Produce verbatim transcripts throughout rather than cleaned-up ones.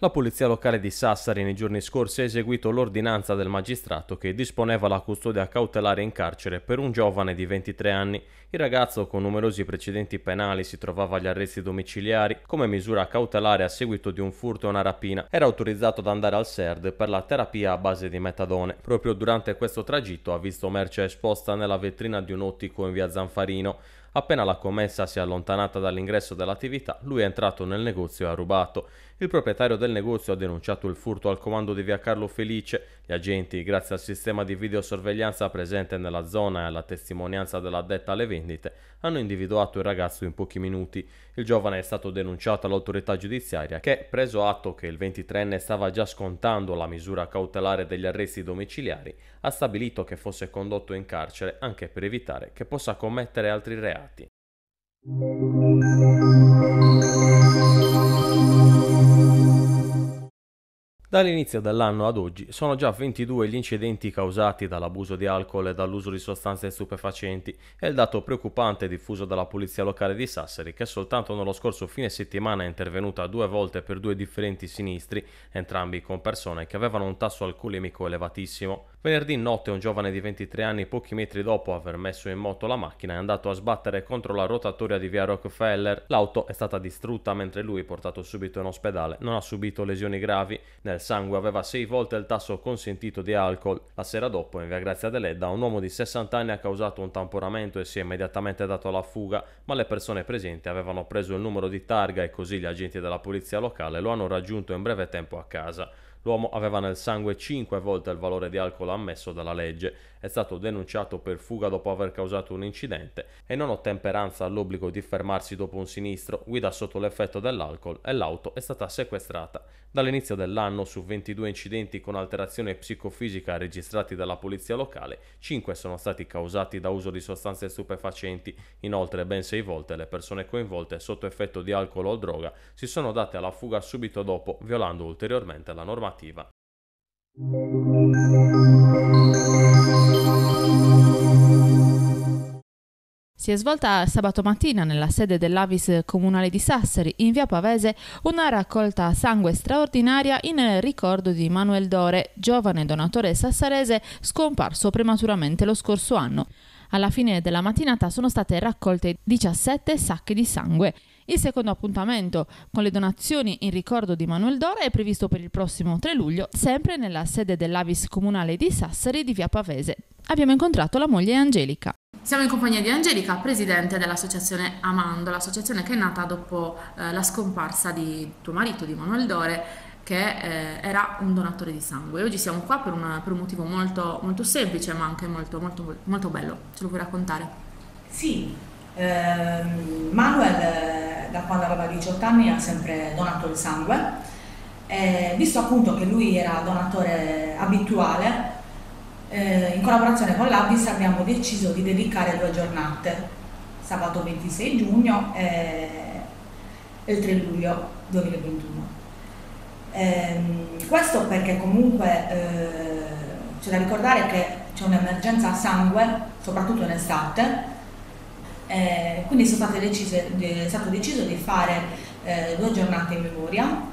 La polizia locale di Sassari nei giorni scorsi ha eseguito l'ordinanza del magistrato che disponeva la custodia cautelare in carcere per un giovane di ventitré anni. Il ragazzo, con numerosi precedenti penali, si trovava agli arresti domiciliari come misura cautelare a seguito di un furto e una rapina. Era autorizzato ad andare al S E R D per la terapia a base di metadone. Proprio durante questo tragitto ha visto merce esposta nella vetrina di un ottico in via Zanfarino. Appena la commessa si è allontanata dall'ingresso dell'attività, lui è entrato nel negozio e ha rubato. Il proprietario del negozio ha denunciato il furto al comando di via Carlo Felice. Gli agenti, grazie al sistema di videosorveglianza presente nella zona e alla testimonianza dell'addetta alle vendite, hanno individuato il ragazzo in pochi minuti. Il giovane è stato denunciato all'autorità giudiziaria che, preso atto che il ventitreenne stava già scontando la misura cautelare degli arresti domiciliari, ha stabilito che fosse condotto in carcere anche per evitare che possa commettere altri reati. Dall'inizio dell'anno ad oggi sono già ventidue gli incidenti causati dall'abuso di alcol e dall'uso di sostanze stupefacenti. È il dato preoccupante diffuso dalla polizia locale di Sassari, che soltanto nello scorso fine settimana è intervenuta due volte per due differenti sinistri, entrambi con persone che avevano un tasso alcolemico elevatissimo. Venerdì notte un giovane di ventitré anni, pochi metri dopo aver messo in moto la macchina, è andato a sbattere contro la rotatoria di via Rockefeller. L'auto è stata distrutta mentre lui, portato subito in ospedale, non ha subito lesioni gravi. Nel sangue aveva sei volte il tasso consentito di alcol. La sera dopo, in via Grazia Deledda, un uomo di sessanta anni ha causato un tamponamento e si è immediatamente dato alla fuga, ma le persone presenti avevano preso il numero di targa e così gli agenti della polizia locale lo hanno raggiunto in breve tempo a casa. L'uomo aveva nel sangue cinque volte il valore di alcol ammesso dalla legge, è stato denunciato per fuga dopo aver causato un incidente e non ottemperanza all'obbligo di fermarsi dopo un sinistro, guida sotto l'effetto dell'alcol e l'auto è stata sequestrata. Dall'inizio dell'anno, su ventidue incidenti con alterazione psicofisica registrati dalla polizia locale, cinque sono stati causati da uso di sostanze stupefacenti. Inoltre, ben sei volte le persone coinvolte sotto effetto di alcol o droga si sono date alla fuga subito dopo, violando ulteriormente la normativa. Si è svolta sabato mattina nella sede dell'A V I S comunale di Sassari, in via Pavese, una raccolta sangue straordinaria in ricordo di Manuel Dore, giovane donatore sassarese scomparso prematuramente lo scorso anno. Alla fine della mattinata sono state raccolte diciassette sacche di sangue. Il secondo appuntamento con le donazioni in ricordo di Manuel Dore è previsto per il prossimo tre luglio, sempre nella sede dell'A V I S comunale di Sassari di via Pavese. Abbiamo incontrato la moglie Angelica. Siamo in compagnia di Angelica, presidente dell'associazione Amando, l'associazione che è nata dopo eh, la scomparsa di tuo marito, di Manuel Dore, che eh, era un donatore di sangue. Oggi siamo qua per, una, per un motivo molto, molto semplice, ma anche molto, molto, molto bello. Ce lo vuoi raccontare? Sì, ehm, Manuel da quando aveva diciotto anni ha sempre donato il sangue, eh, visto appunto che lui era donatore abituale. Eh, in collaborazione con l'A V I S abbiamo deciso di dedicare due giornate, sabato ventisei giugno e il tre luglio duemilaventuno. Eh, questo perché comunque eh, c'è da ricordare che c'è un'emergenza sangue, soprattutto in estate, eh, quindi sono state decise, è stato deciso di fare eh, due giornate in memoria,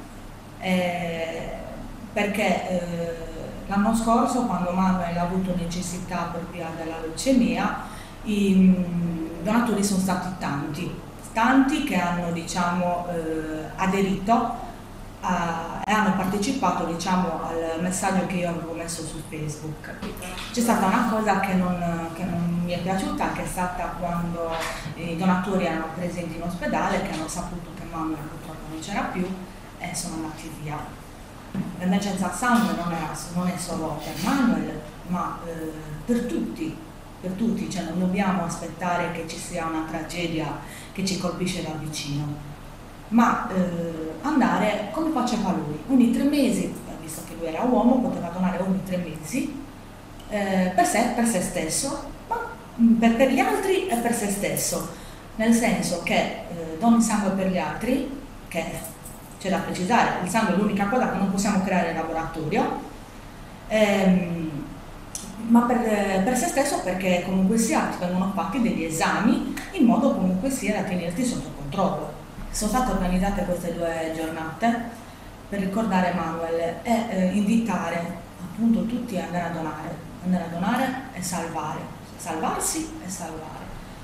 eh, perché eh, l'anno scorso, quando Manuel ha avuto necessità per via della leucemia, i donatori sono stati tanti, tanti che hanno diciamo, eh, aderito a, e hanno partecipato diciamo, al messaggio che io avevo messo su Facebook. C'è stata una cosa che non, che non mi è piaciuta, che è stata quando i donatori erano presenti in ospedale, che hanno saputo che Manuel purtroppo non c'era più e sono andati via. L'emergenza sangue non, era, non è solo per Manuel, ma eh, per tutti, per tutti, cioè non dobbiamo aspettare che ci sia una tragedia che ci colpisce da vicino, ma eh, andare come faceva lui, ogni tre mesi, visto che lui era uomo, poteva donare ogni tre mesi, eh, per sé, per se stesso, ma per, per gli altri e per se stesso, nel senso che eh, doni sangue per gli altri, che c'è da precisare, il sangue è l'unica cosa che non possiamo creare in laboratorio, ehm, ma per, per se stesso perché comunque sia ti vengono fatti degli esami in modo comunque sia da tenerti sotto controllo. Sono state organizzate queste due giornate per ricordare Manuel e eh, invitare appunto tutti ad andare a donare, andare a donare e salvare, salvarsi e salvare.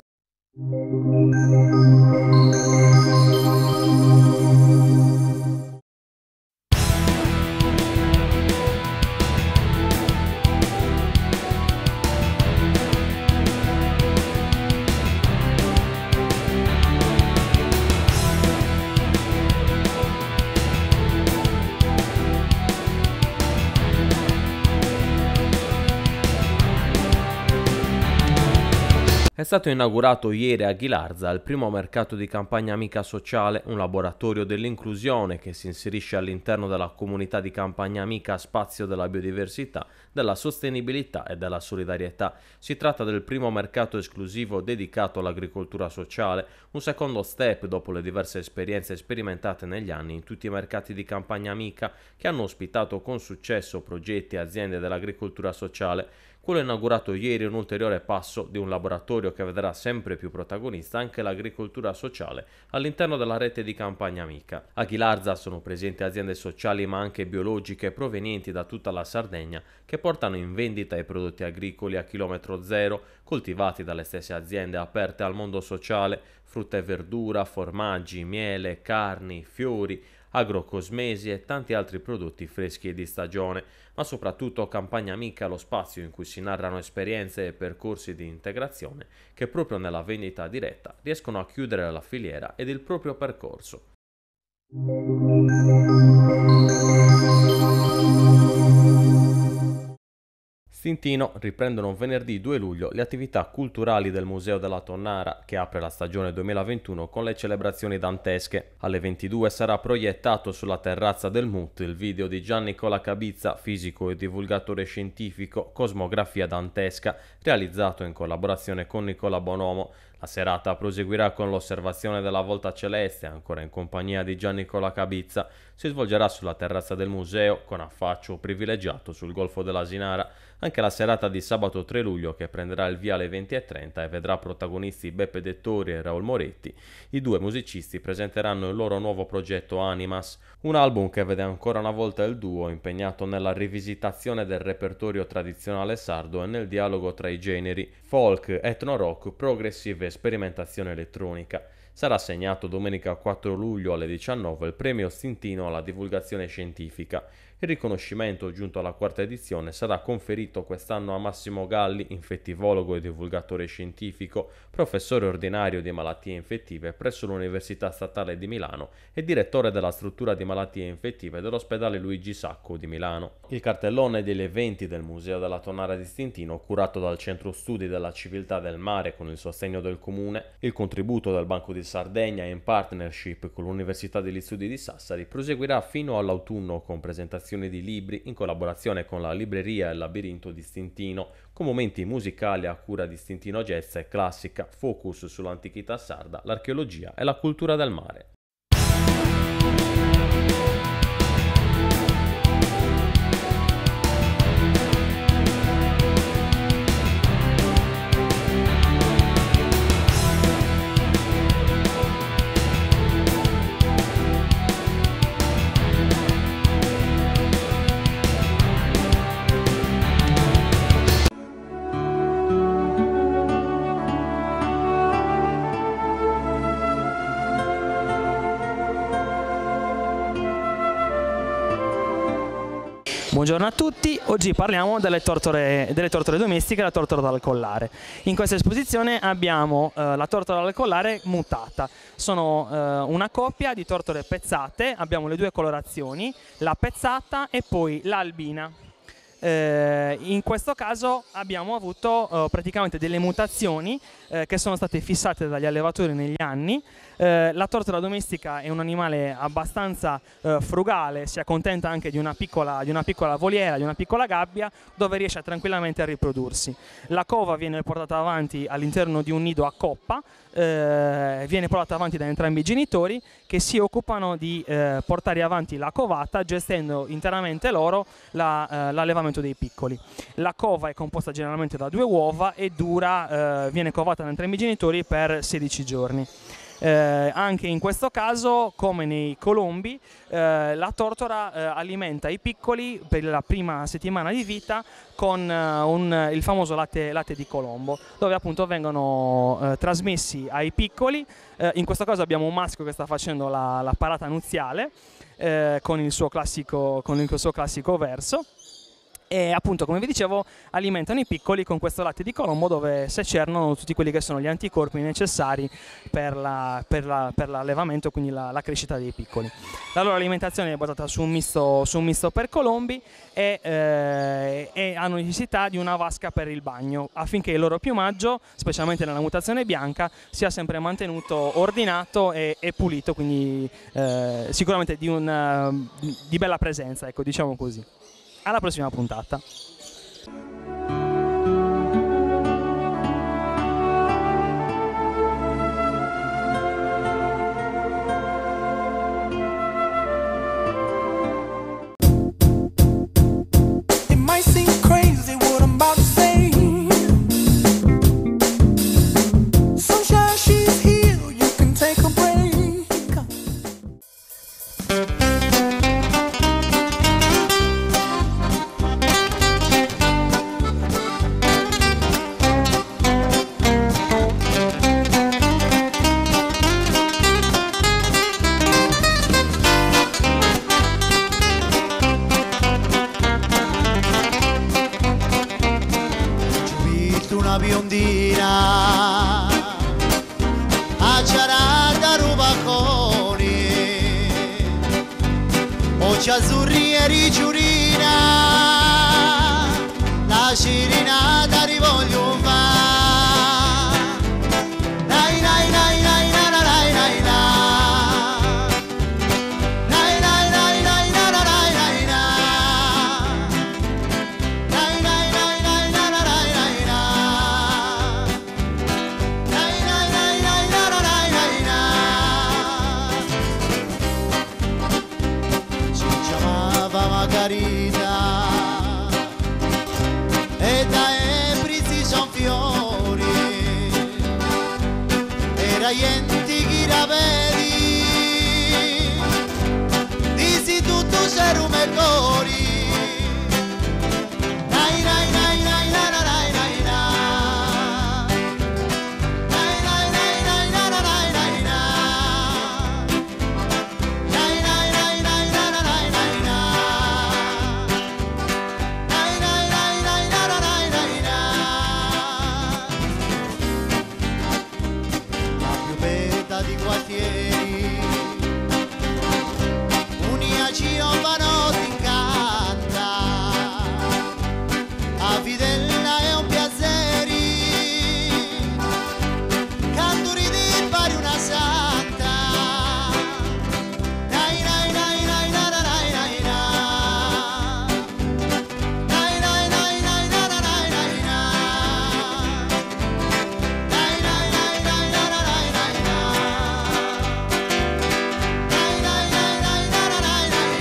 È stato inaugurato ieri a Ghilarza il primo mercato di campagna amica sociale, un laboratorio dell'inclusione che si inserisce all'interno della comunità di campagna amica spazio della biodiversità, della sostenibilità e della solidarietà. Si tratta del primo mercato esclusivo dedicato all'agricoltura sociale, un secondo step dopo le diverse esperienze sperimentate negli anni in tutti i mercati di campagna amica che hanno ospitato con successo progetti e aziende dell'agricoltura sociale. Quello inaugurato ieri è un ulteriore passo di un laboratorio che vedrà sempre più protagonista anche l'agricoltura sociale all'interno della rete di campagna amica. A Ghilarza sono presenti aziende sociali ma anche biologiche provenienti da tutta la Sardegna che portano in vendita i prodotti agricoli a chilometro zero coltivati dalle stesse aziende aperte al mondo sociale, frutta e verdura, formaggi, miele, carni, fiori, agrocosmesi e tanti altri prodotti freschi e di stagione, ma soprattutto Campagna Amica, lo spazio in cui si narrano esperienze e percorsi di integrazione che proprio nella vendita diretta riescono a chiudere la filiera ed il proprio percorso. Stintino riprendono venerdì due luglio le attività culturali del Museo della Tonnara che apre la stagione duemilaventuno con le celebrazioni dantesche. Alle ventidue sarà proiettato sulla terrazza del M U T il video di Giannicola Cabizza, fisico e divulgatore scientifico, Cosmografia dantesca, realizzato in collaborazione con Nicola Bonomo. La serata proseguirà con l'osservazione della volta celeste, ancora in compagnia di Giannicola Cabizza. Si svolgerà sulla terrazza del museo, con affaccio privilegiato sul Golfo dell'Asinara. Anche la serata di sabato tre luglio, che prenderà il via alle venti e trenta e vedrà protagonisti Beppe Dettori e Raul Moretti. I due musicisti presenteranno il loro nuovo progetto Animas, un album che vede ancora una volta il duo impegnato nella rivisitazione del repertorio tradizionale sardo e nel dialogo tra i generi folk, etno-rock, progressive e sperimentazione elettronica. Sarà assegnato domenica quattro luglio alle diciannove il premio Stintino alla divulgazione scientifica. Il riconoscimento, giunto alla quarta edizione, sarà conferito quest'anno a Massimo Galli, infettivologo e divulgatore scientifico, professore ordinario di malattie infettive presso l'Università Statale di Milano e direttore della struttura di malattie infettive dell'ospedale Luigi Sacco di Milano. Il cartellone degli eventi del Museo della Tonnara di Stintino, curato dal Centro Studi della Civiltà del Mare con il sostegno del Comune, il contributo del Banco di Sardegna in partnership con l'Università degli Studi di Sassari, proseguirà fino all'autunno con presentazioni di libri in collaborazione con la libreria Il Labirinto di Stintino, con momenti musicali a cura di Stintino Jazz e classica, focus sull'antichità sarda, l'archeologia e la cultura del mare. Buongiorno a tutti, oggi parliamo delle tortore, delle tortore domestiche e la tortora dal collare. In questa esposizione abbiamo eh, la tortora dal collare mutata. Sono eh, una coppia di tortore pezzate, abbiamo le due colorazioni, la pezzata e poi l'albina. Eh, in questo caso abbiamo avuto eh, praticamente delle mutazioni eh, che sono state fissate dagli allevatori negli anni. Eh, la tortora domestica è un animale abbastanza eh, frugale, si accontenta anche di una, piccola, di una piccola voliera, di una piccola gabbia dove riesce tranquillamente a riprodursi. La cova viene portata avanti all'interno di un nido a coppa, eh, viene portata avanti da entrambi i genitori che si occupano di eh, portare avanti la covata gestendo interamente loro la, eh, l'allevamento dei piccoli. La cova è composta generalmente da due uova e dura, eh, viene covata da entrambi i genitori per sedici giorni. Eh, anche in questo caso, come nei colombi, eh, la tortora eh, alimenta i piccoli per la prima settimana di vita con eh, un, il famoso latte, latte di Colombo, dove appunto vengono eh, trasmessi ai piccoli. Eh, in questo caso abbiamo un maschio che sta facendo la, la parata nuziale eh, con il suo classico, con il suo classico verso. E appunto, come vi dicevo, alimentano i piccoli con questo latte di Colombo, dove secernano tutti quelli che sono gli anticorpi necessari per, la, per, la, per l'allevamento, quindi la, la crescita dei piccoli. La loro alimentazione è basata su un misto, su un misto per colombi e, eh, e hanno necessità di una vasca per il bagno, affinché il loro piumaggio, specialmente nella mutazione bianca, sia sempre mantenuto ordinato e, e pulito, quindi eh, sicuramente di, un, di bella presenza, ecco, diciamo così. Alla prossima puntata. Una biondina acciarata rubaconi, occhi azzurri e ricciurina, la cirinata rivoglio fa. Nai nai nai nai nai nai nai nai. Nai nai nai nai nai nai nai nai. Nai nai nai nai nai nai nai nai. Nai nai nai nai nai nai nai. Si chiamava Margarita e da Ebri son fiori, era niente chi la vedi, disi tutto c'era un cori. Nai nai nai nai nai nai nai nai. Nai nai nai nai nai nai nai nai. Nai nai nai nai nai nai nai nai. Nai nai nai nai nai nai nai nai. La più bella di quartieri, unia giovano ti incanta, a vidella è un piacere, canturi di pari una santa. Nai nai nai nai nai nai nai nai. Nai nai nai nai nai nai nai nai. Nai nai nai nai nai nai nai nai. Nai nai nai nai nai nai nai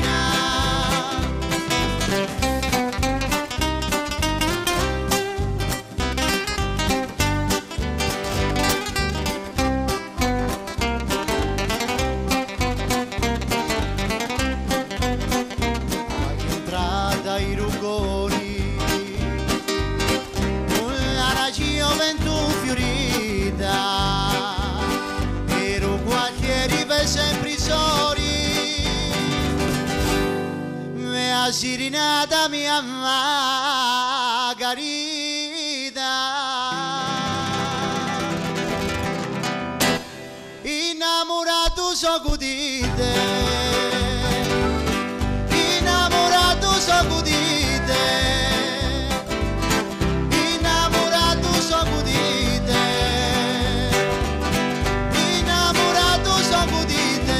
entrata i rugoni, una gioventù fiorita, ero quartieri per sempre soli, mia sirinata mia Margarita, innamorato so godite, innamorato so godite, innamorato so godite, innamorato so godite.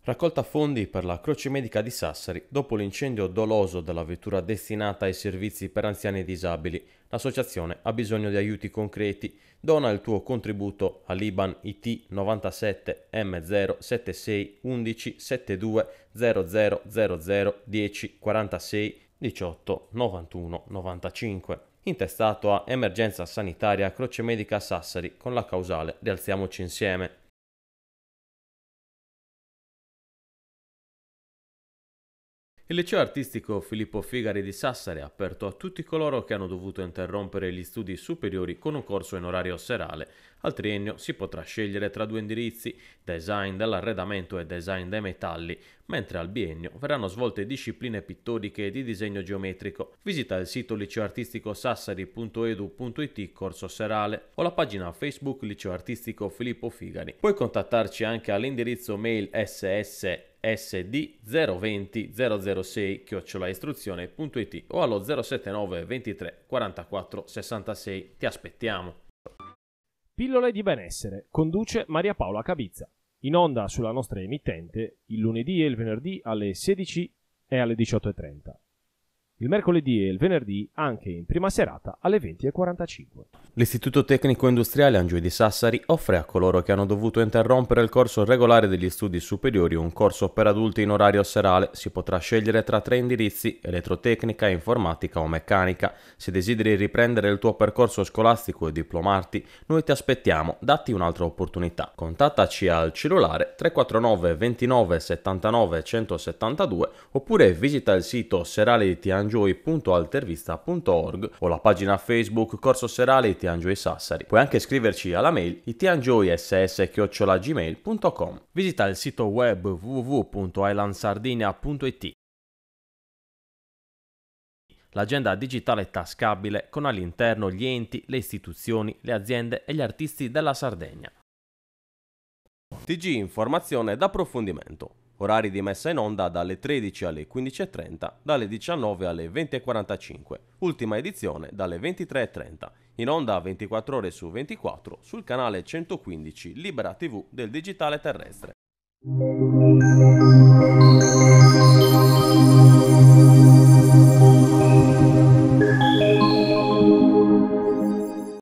Raccolta fondi per la Croce Medica di Sassari dopo l'incendio doloso della vettura destinata ai servizi per anziani e disabili. L'associazione ha bisogno di aiuti concreti. Dona il tuo contributo all'I B A N I T novantasette M zero settantasei undici settantadue zero zero zero zero dieci quarantasei diciotto novantuno novantacinque, intestato a Emergenza Sanitaria Croce Medica Sassari con la causale Rialziamoci Insieme. Il liceo artistico Filippo Figari di Sassari è aperto a tutti coloro che hanno dovuto interrompere gli studi superiori con un corso in orario serale. Al triennio si potrà scegliere tra due indirizzi, design dell'arredamento e design dei metalli, mentre al biennio verranno svolte discipline pittoriche e di disegno geometrico. Visita il sito liceoartisticosassari punto edu punto it corso serale o la pagina Facebook Liceo Artistico Filippo Figari. Puoi contattarci anche all'indirizzo mail ss S D zero venti zero zero sei chiocciola istruzione punto it o allo zero sette nove ventitré quarantaquattro sessantasei. Ti aspettiamo. Pillole di benessere conduce Maria Paola Cabizza. In onda sulla nostra emittente il lunedì e il venerdì alle sedici e alle diciotto e trenta. Il mercoledì e il venerdì anche in prima serata alle venti e quarantacinque. L'Istituto Tecnico Industriale Angioi di Sassari offre a coloro che hanno dovuto interrompere il corso regolare degli studi superiori un corso per adulti in orario serale. Si potrà scegliere tra tre indirizzi: elettrotecnica, informatica o meccanica. Se desideri riprendere il tuo percorso scolastico e diplomarti, noi ti aspettiamo, datti un'altra opportunità. Contattaci al cellulare tre quattro nove ventinove settantanove centosettantadue oppure visita il sito serale di tiangioi punto altervista punto org o la pagina Facebook Corso Serale Itiangioi Sassari. Puoi anche scriverci alla mail itiangioiss chiocciola gmail punto com. Visita il sito web w w w punto islandsardinia punto it. L'agenda digitale tascabile con all'interno gli enti, le istituzioni, le aziende e gli artisti della Sardegna. T G Informazione d'approfondimento. Orari di messa in onda dalle tredici alle quindici e trenta, dalle diciannove alle venti e quarantacinque. Ultima edizione dalle ventitré e trenta. In onda ventiquattro ore su ventiquattro sul canale centoquindici Libera tivù del digitale terrestre.